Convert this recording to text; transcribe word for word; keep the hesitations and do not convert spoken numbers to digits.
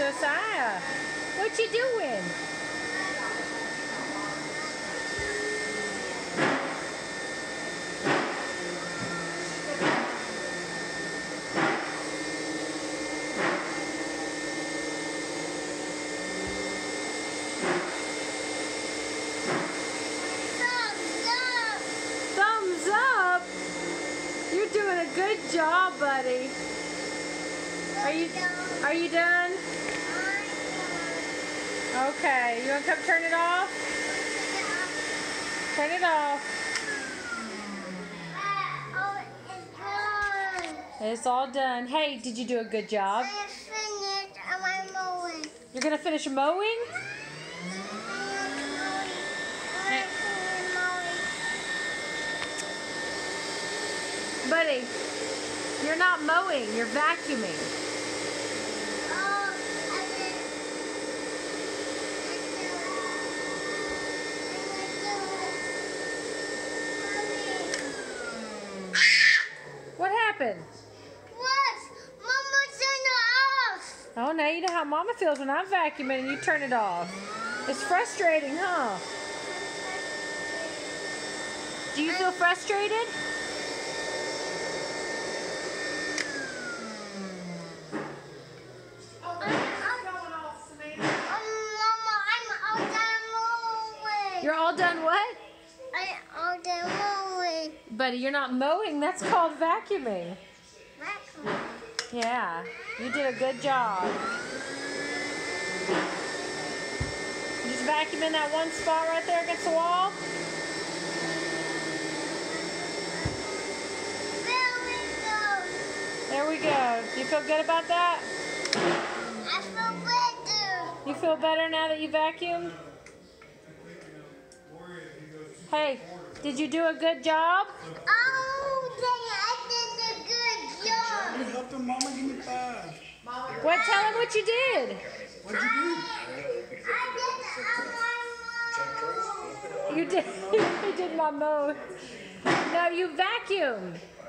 Josiah. What you doing? Thumbs up. You're doing a good job, buddy. Are you are you done? Okay. You want to come turn it off? Turn it off. It's all done. Hey, did you do a good job? I finished my mowing. You're going to finish mowing? Buddy, you're not mowing, you're vacuuming. Oh, What happened? what? Mama turned it off. Oh, now you know how Mama feels when I'm vacuuming and you turn it off. It's frustrating, huh? Do you feel frustrated? You're all done what? I all done mowing. Buddy, you're not mowing. That's called vacuuming. Yeah, you did a good job. You just vacuum in that one spot right there against the wall. There we go. There we go. Do you feel good about that? I feel better. You feel better now that you vacuumed? Hey, did you do a good job? Oh, dang, I did a good job. Help them, Mama, give me five. What? Tell him what you did. What'd you do? I did a my mowing. You did. You did my mow. No, you vacuumed.